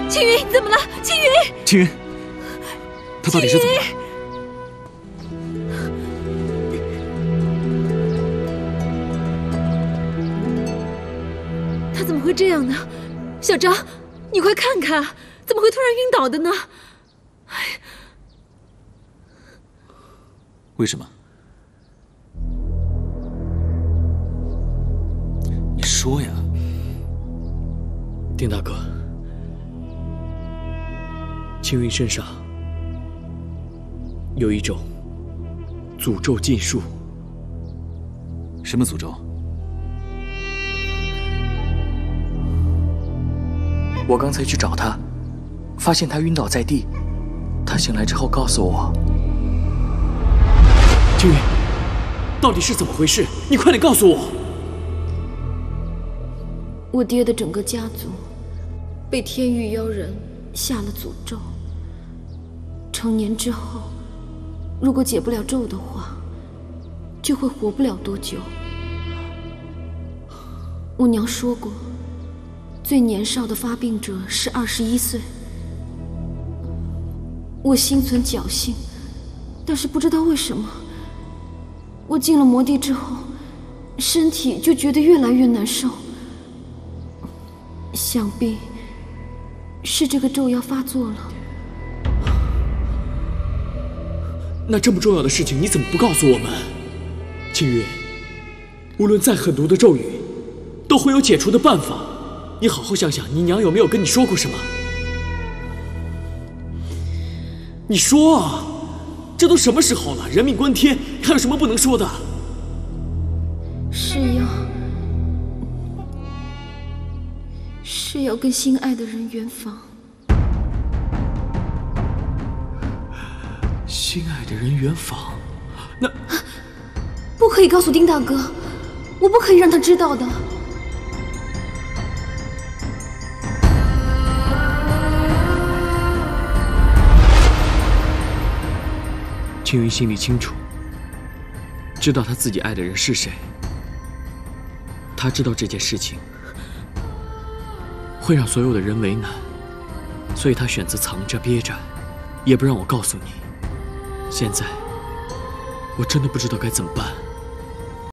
青云，怎么了？青云， 青云，他到底是怎么了？ 他怎么会这样呢？小张，你快看看，怎么会突然晕倒的呢？哎， 为什么？你说呀， 丁大哥，青云身上有一种诅咒禁术。 什么诅咒？ 我刚才去找他，发现他晕倒在地。他醒来之后告诉我，青云，到底是怎么回事？你快点告诉我！ 我爹的整个家族被天域妖人下了诅咒，成年之后，如果解不了咒的话，就会活不了多久。我娘说过，最年少的发病者是21岁。我心存侥幸，但是不知道为什么，我进了魔地之后，身体就觉得越来越难受。想必是这个咒要发作了。 那这么重要的事情，你怎么不告诉我们？青云，无论再狠毒的咒语，都会有解除的办法。你好好想想，你娘有没有跟你说过什么？你说啊，这都什么时候了？人命关天，还有什么不能说的？ 是要跟心爱的人圆房。 心爱的人圆房？那不可以告诉丁大哥，我不可以让他知道的。 青云心里清楚，知道他自己爱的人是谁。他知道这件事情会让所有的人为难，所以他选择藏着憋着，也不让我告诉你。现在我真的不知道该怎么办。